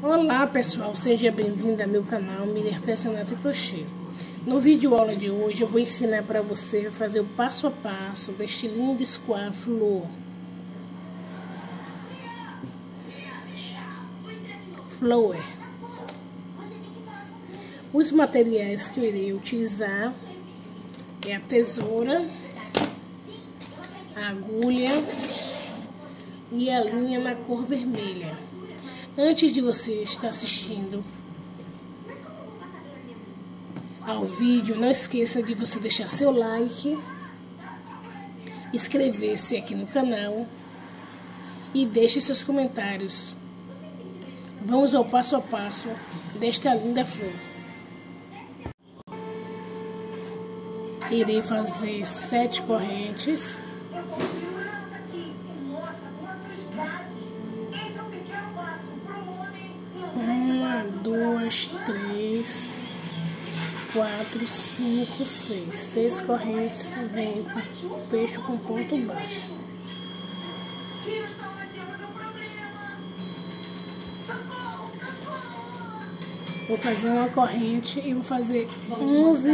Olá pessoal, seja bem-vindo ao meu canal Mili Artesanato e Crochê. No vídeo aula de hoje eu vou ensinar para você a fazer o passo a passo deste lindo square flower. Os materiais que eu irei utilizar é a tesoura, a agulha e a linha na cor vermelha. Antes de você estar assistindo ao vídeo, não esqueça de você deixar seu like, inscrever-se aqui no canal e deixe seus comentários. Vamos ao passo a passo desta linda flor. Irei fazer 7 correntes. 1, 2, 3, 4, 5, 6. 6 correntes, vem, fecho com ponto baixo. Vou fazer uma corrente e vou fazer 11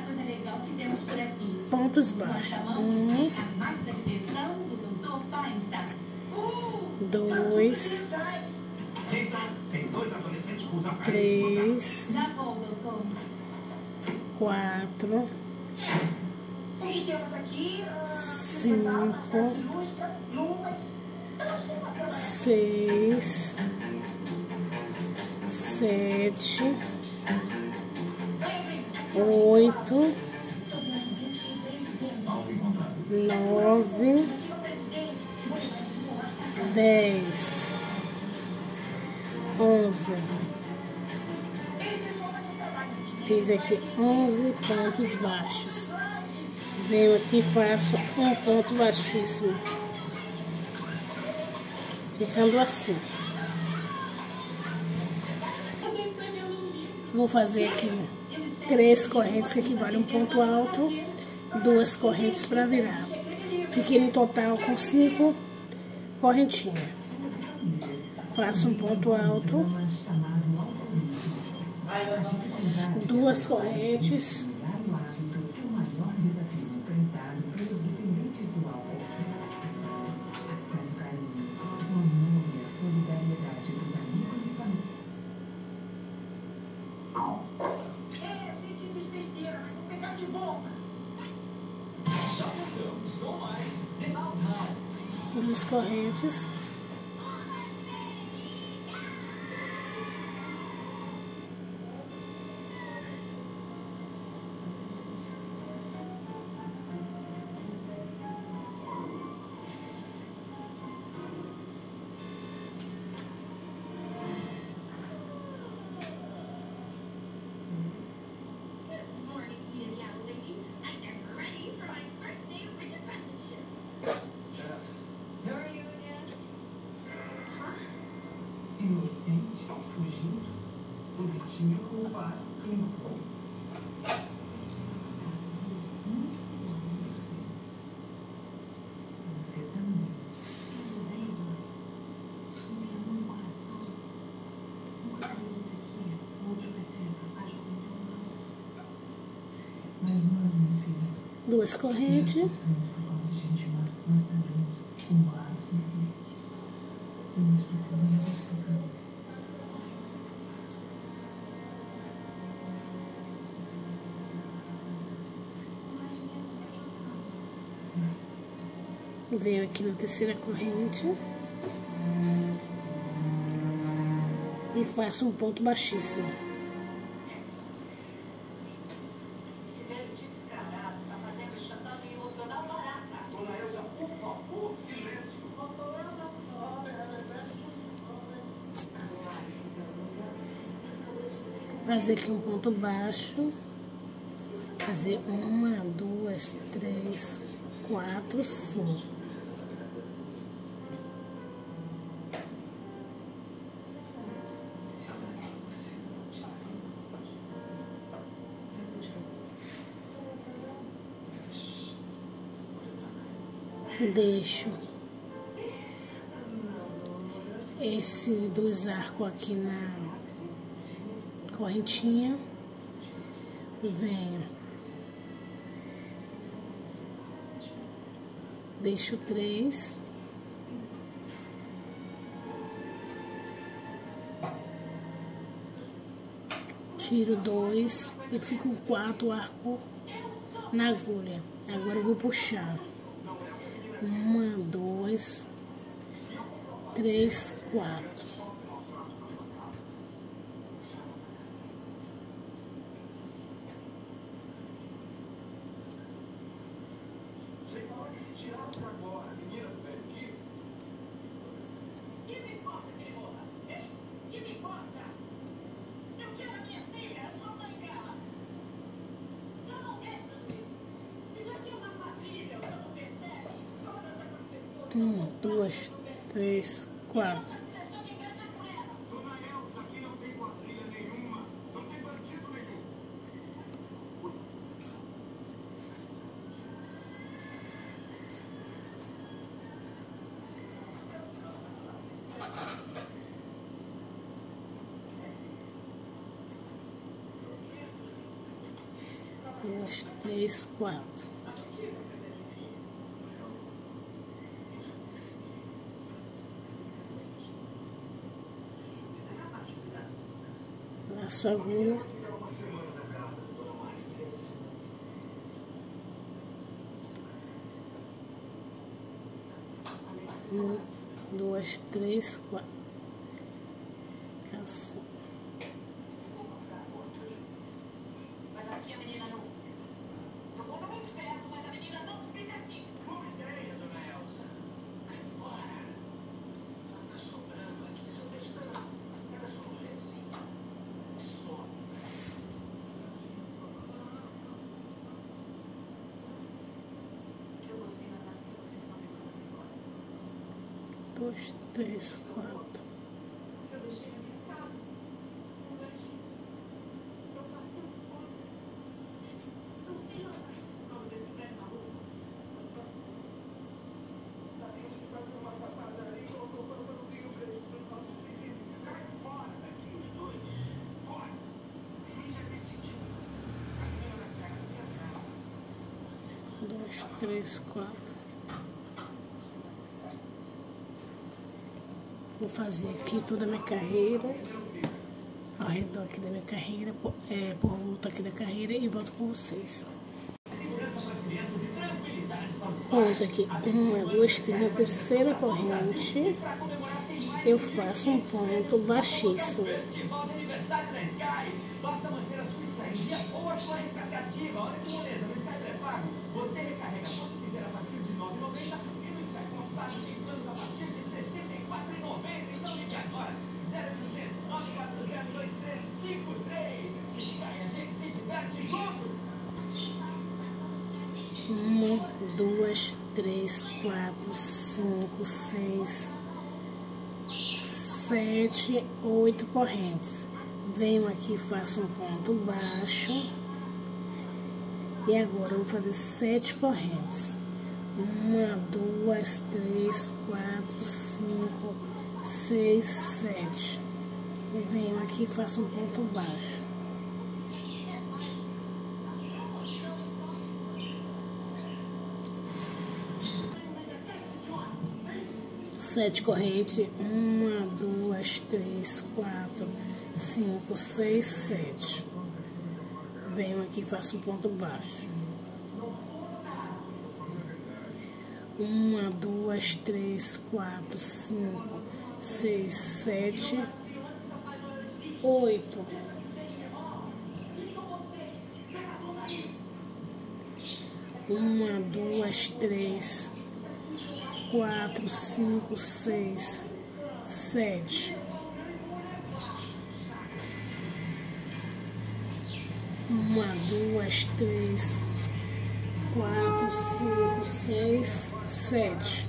pontos baixos. 1, 2, 3, 4, 5, 6, 7, 8, 9, 10, 11. Fiz aqui 11 pontos baixos. Venho aqui e faço um ponto baixíssimo, ficando assim. Vou fazer aqui 3 correntes que equivalem a um ponto alto, 2 correntes para virar. Fiquei no total com 5 correntinhas. Faço um ponto alto, 2 correntes, duas correntes, inocente, fugindo, bonitinho com o pai e no fogo. Você também. Um coração. Um acredita aqui, outro vai ser capaz de mas nós, meu filho, 2 correntes, por causa de gente má, nós sabemos que o mal existe. E nós precisamos desfocar. venho aqui na terceira corrente e faço um ponto baixíssimo. Esse velho descarado tá fazendo chantagemento emocional barata. Dona Elza, por favor, silêncio. Fazer aqui um ponto baixo, fazer 1, 2, 3, 4, 5. Deixo esse 2 arcos aqui na correntinha, venho, deixo 3, tiro 2 e fico com 4 arcos na agulha. Agora eu vou puxar 1, 2, 3, 4. Um, 2, 3, 4. Duas, 3, 4. Laço a agulha. Um, 2, 3, 4. Assim. Mas aqui a menina não. Eu vou no inferno, mas a menina não fica aqui. Boa ideia, dona Elsa. Cai fora. Tá sobrando aqui, seu bestão. Pega sua mulherzinha. Só. 2, 3, 4. Eu deixei na minha casa. Uns anjinhos. Eu passei fome. Não sei lá. Por causa desse velho maluco. Tá vendo que fazer uma papadaria e colocou para o Rio Grande do nosso filho. Cai fora daqui os dois. Fora. O juiz já decidiu. Caminho na cara da minha casa. 2, 3, 4. Vou fazer aqui toda a minha carreira, ao redor aqui da minha carreira, por volta aqui da carreira e volto com vocês. Ponto aqui, 1, 2, 3, na terceira corrente, eu faço um ponto baixíssimo. Basta manter a sua estadia ou a sua recarga ativa. Olha que beleza, no Sky pré-pago, você recarrega quando quiser a partir de R$ 9,90 e no Sky Constante tem planos a partir de R$ 64,90. Então ligue agora, 0800 940 2353. Sky, a gente se diverte junto. 1, 2, 3, 4, 5, 6, 7, 8 correntes. Venho aqui, faço um ponto baixo. E agora eu vou fazer 7 correntes. 1, 2, 3, 4, 5, 6, 7. Venho aqui, faço um ponto baixo. Sete correntes, 1, 2, 3, 4, 5, 6, 7. Venho aqui, faço um ponto baixo. 1, 2, 3, 4, 5, 6, 7, 8. 1, 2, 3, 4, 5, 6, 7. 1, 2, 3, 4, 5, 6, 7.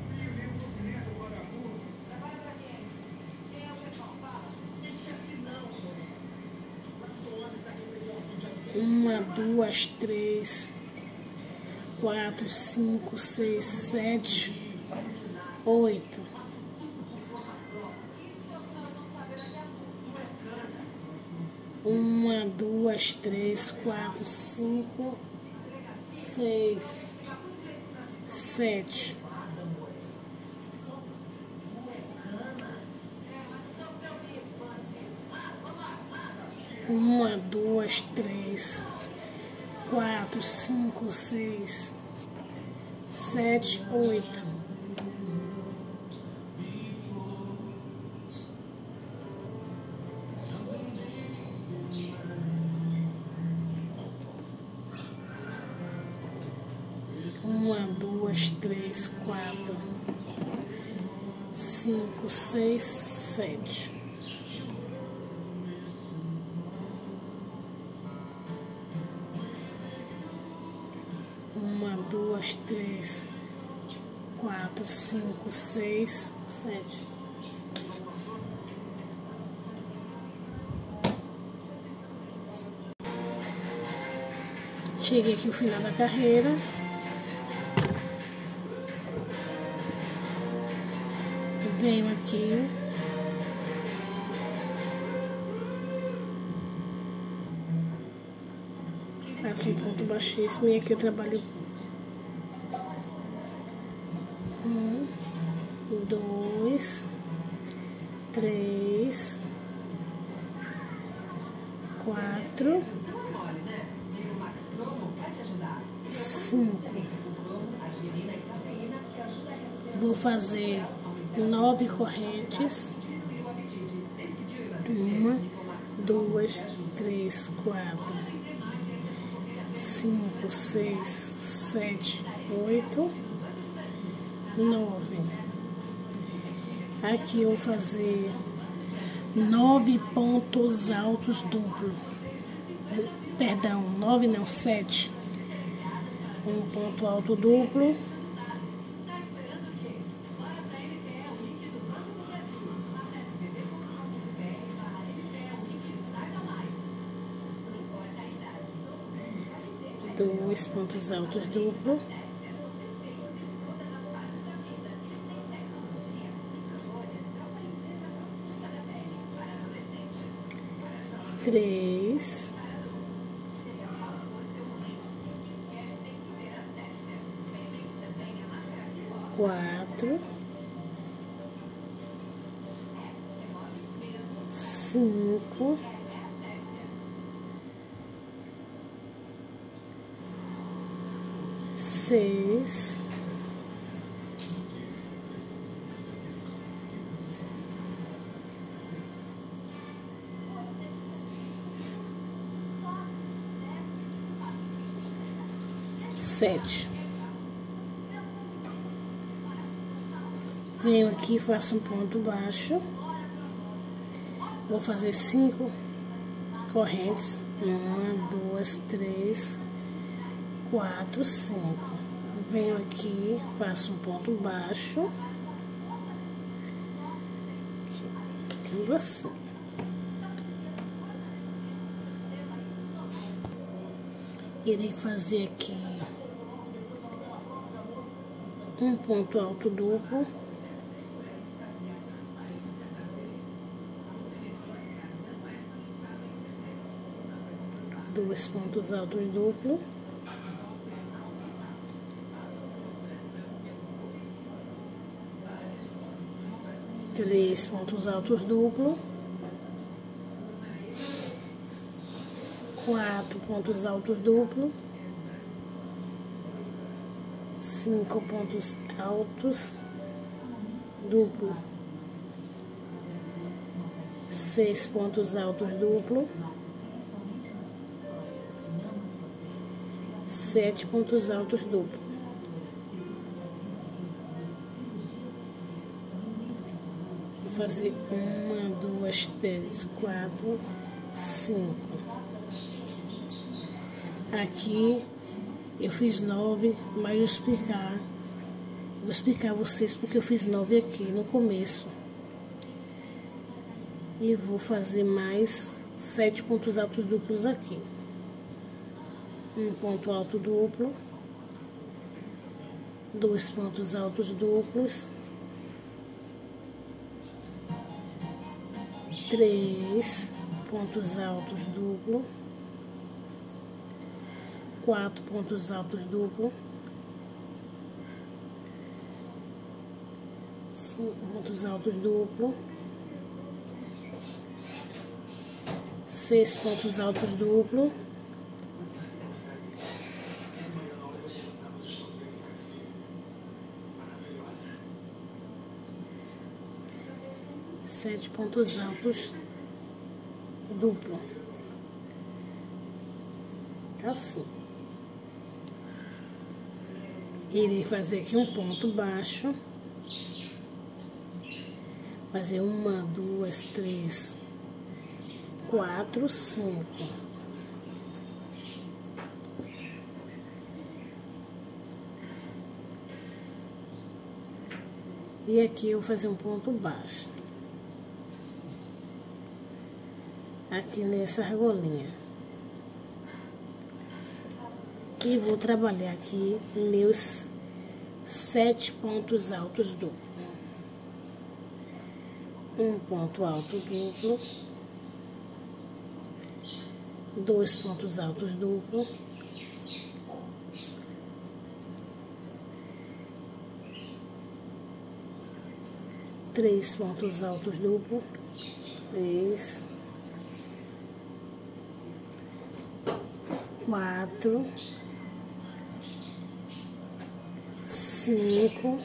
1, 2, 3, 4, 5, 6, 7, 8. 1, 2, 3, 4, 5, 6, 7. Uma, duas, três, 4, 5, 6, 7, 8. Uma, duas, três, 4, 5, 6, 7. Uma, duas, três, 4, 5, 6, 7. Cheguei aqui no final da carreira. Venho aqui. Faço um ponto baixíssimo e aqui eu trabalho 1, 2, 3, 4, 5. Vou fazer 9 correntes. 1, 2, 3, 4, 5, 6, 7, 8, 9. Aqui eu vou fazer 9 pontos altos duplos. Perdão, 9 não, 7. Um ponto alto duplo. Dois pontos altos duplo. Três. 4, 5, 6, 7. Venho aqui, faço um ponto baixo. Vou fazer 5 correntes. 1, 2, 3, 4, 5. Venho aqui, faço um ponto baixo. Ficando assim. Irei fazer aqui um ponto alto duplo. Dois pontos altos duplos. Três pontos altos duplos. 4 pontos altos duplos. 5 pontos altos duplo. 6 pontos altos duplo. 7 pontos altos duplo. Vou fazer 1, 2, 3, 4, 5. Aqui eu fiz 9, mas vou explicar a vocês porque eu fiz 9 aqui no começo. E vou fazer mais 7 pontos altos duplos aqui. Um ponto alto duplo, 2 pontos altos duplos, 3 pontos altos duplo, 4 pontos altos duplo, 5 pontos altos duplo, 6 pontos altos duplo, 7 pontos altos duplo, assim. Irei fazer aqui um ponto baixo, fazer 1, 2, 3, 4, 5. E aqui eu vou fazer um ponto baixo. Aqui nessa argolinha. E vou trabalhar aqui meus 7 pontos altos duplo. Um ponto alto duplo, 2 pontos altos duplo, 3 pontos altos duplo, 3, 4, 5,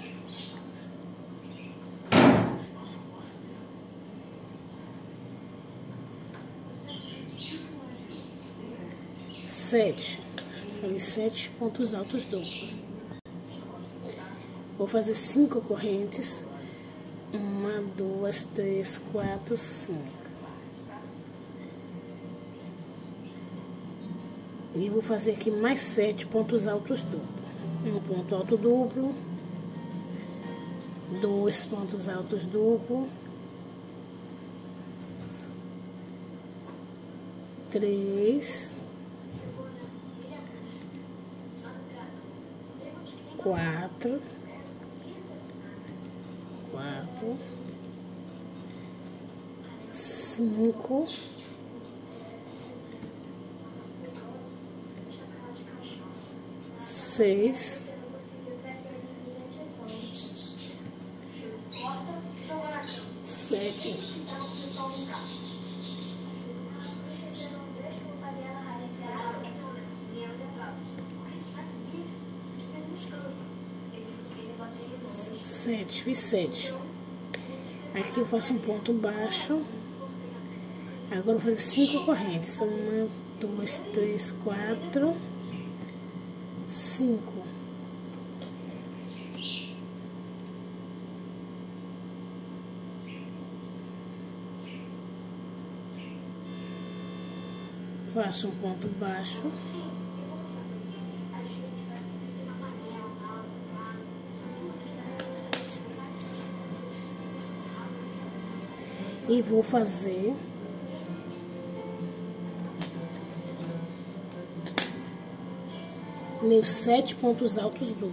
7. Então, 7 pontos altos duplos. Vou fazer 5 correntes. 1, 2, 3, 4, 5. E vou fazer aqui mais 7 pontos altos duplos. Um ponto alto duplo, 2 pontos altos duplo, 3, 4, 5, 6, 7, 7, fiz 7. Aqui eu faço um ponto baixo. Agora eu vou fazer 5 correntes. 1, 2, 3, 4, 5. Faço um ponto baixo. E vou fazer meus 7 pontos altos duplos.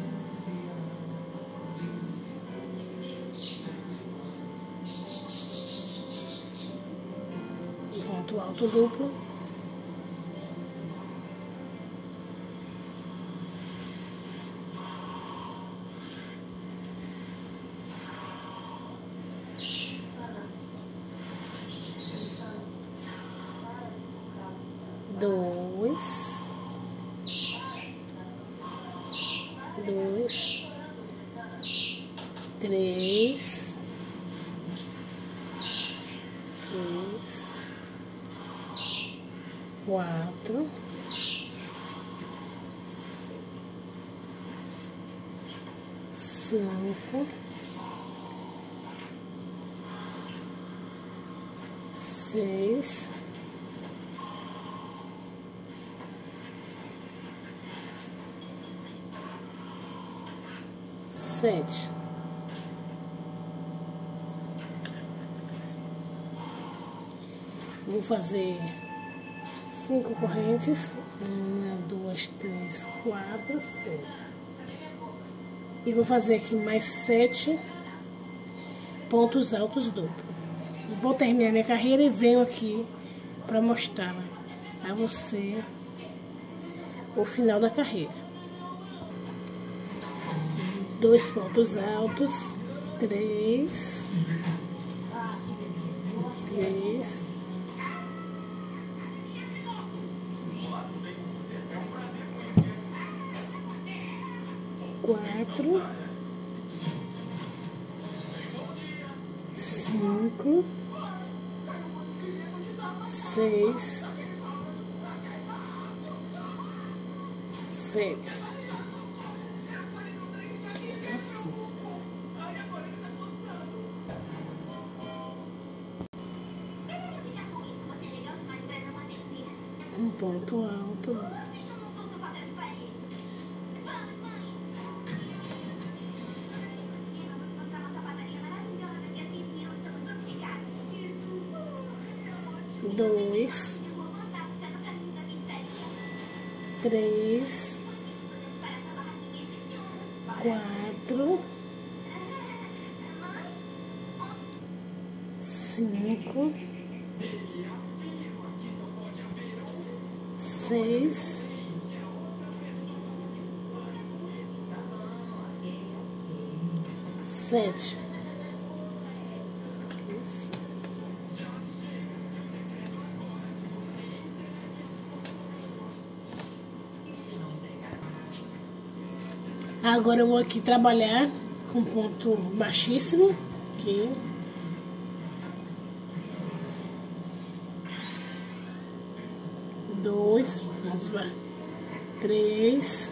Ponto alto duplo. Dois, 3, 4, 5, 6, 7. Vou fazer 5 correntes. 1, 2, 3, 4, 5. E vou fazer aqui mais 7 pontos altos duplos. Vou terminar minha carreira e venho aqui para mostrar a você o final da carreira. 2 pontos altos, 3, 4, 5, 6, 7. Assim. Um ponto alto. Dois, 3, 4, 5, 6, 7. Agora eu vou aqui trabalhar com ponto baixíssimo, aqui. Dois, pontos baixos. 3,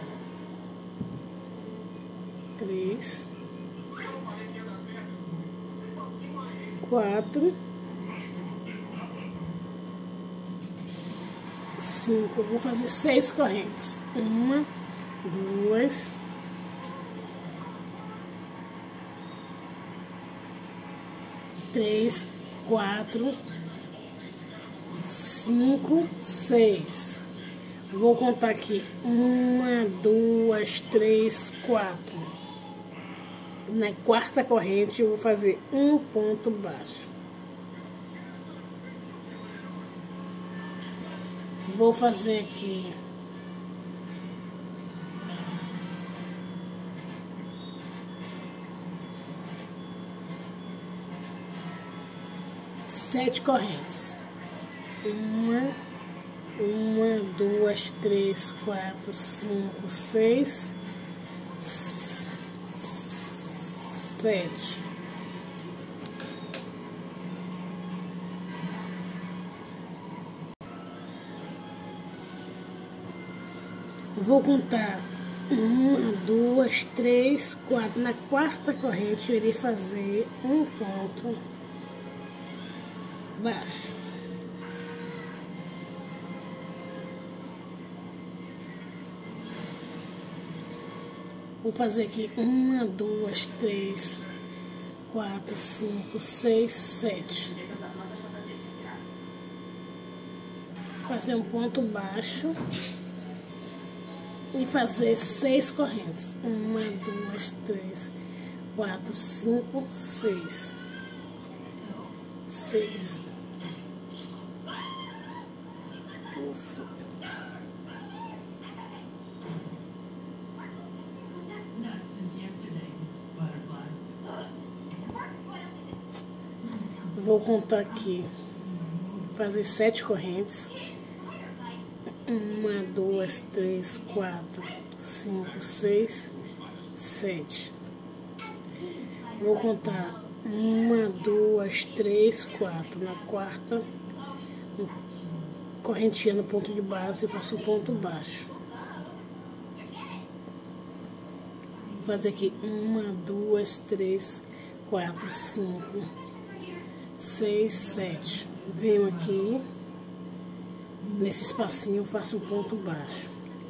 4, 5. Eu vou fazer 6 correntes. 1, 2, 3, 4, 5, 6. Vou contar aqui. 1, 2, 3, 4. Na quarta corrente eu vou fazer um ponto baixo. Vou fazer aqui 7 correntes. 1, 2, 3, 4, 5, 6, 7. Vou contar 1, 2, 3, 4. Na quarta corrente eu irei fazer um ponto baixo. Vou fazer aqui 1, 2, 3, 4, 5, 6, 7. Fazer um ponto baixo e fazer 6 correntes. 1, 2, 3, 4, 5, 6. 6. Vou contar aqui, fazer 7 correntes. 1, 2, 3, 4, 5, 6, 7. Vou contar 1, 2, 3, 4. Na quarta, correntinha no ponto de base, eu faço um ponto baixo. Vou fazer aqui 1, 2, 3, 4, 5, 6, 7. Venho aqui, nesse espacinho, faço um ponto baixo.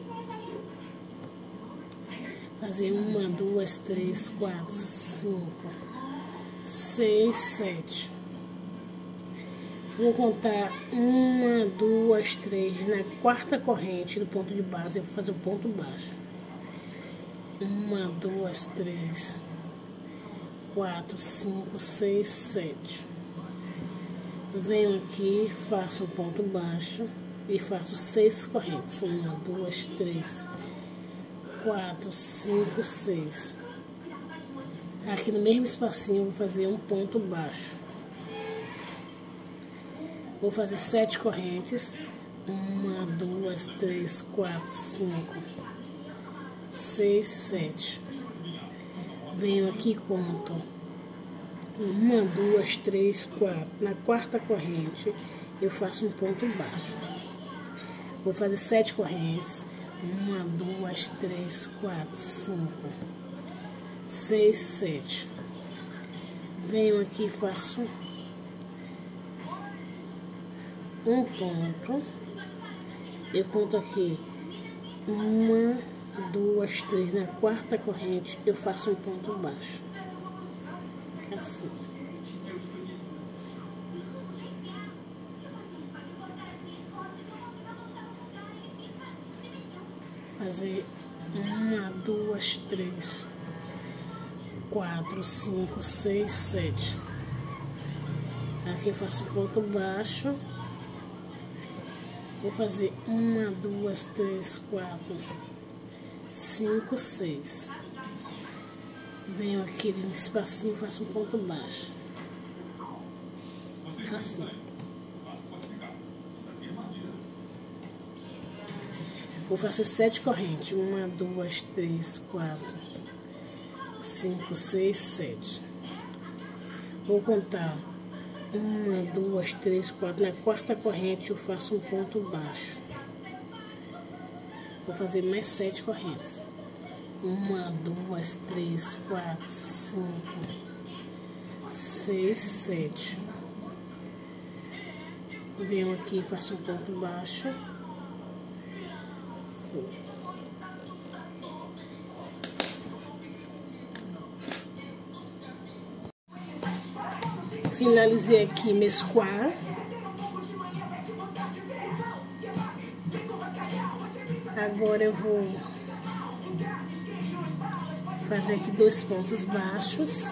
Fazer 1, 2, 3, 4, 5, 6, 7. Vou contar 1, 2, 3. Na quarta corrente do ponto de base, eu vou fazer um ponto baixo. 1, 2, 3, 4, 5, 6, 7. Venho aqui, faço um ponto baixo e faço 6 correntes. 1, 2, 3, 4, 5, 6. Aqui no mesmo espacinho eu vou fazer um ponto baixo. Vou fazer 7 correntes. 1, 2, 3, 4, 5, 6, 7. Venho aqui e conto. 1, 2, 3, 4. Na quarta corrente eu faço um ponto baixo. Vou fazer 7 correntes. 1, 2, 3, 4, 5, 6, 7. Venho aqui e faço um ponto. Eu conto aqui 1, 2, 3. Na quarta corrente eu faço um ponto baixo. Assim. Fazer 1, 2, 3, 4, 5, 6, 7. Aqui eu faço um ponto baixo. Vou fazer 1, 2, 3, 4, 5, 6. Venho aqui nesse espacinho e faço um ponto baixo. Assim. Vou fazer 7 correntes. 1, 2, 3, 4, 5, 6, 7. Vou contar 1, 2, 3, 4. Na quarta corrente eu faço um ponto baixo. Vou fazer mais 7 correntes. 1, 2, 3, 4, 5, 6, 7. Venho aqui e faço um ponto baixo. Finalizei aqui mesclar. Agora eu vou fazer aqui 2 pontos baixos.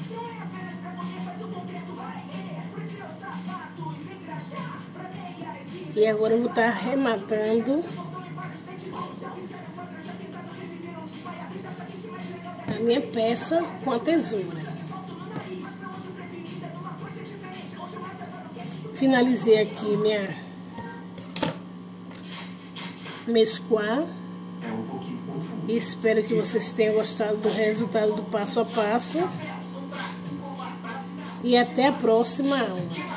E agora eu vou estar arrematando a minha peça com a tesoura. Finalizei aqui minha mesclar. E espero que vocês tenham gostado do resultado do passo a passo. E até a próxima aula.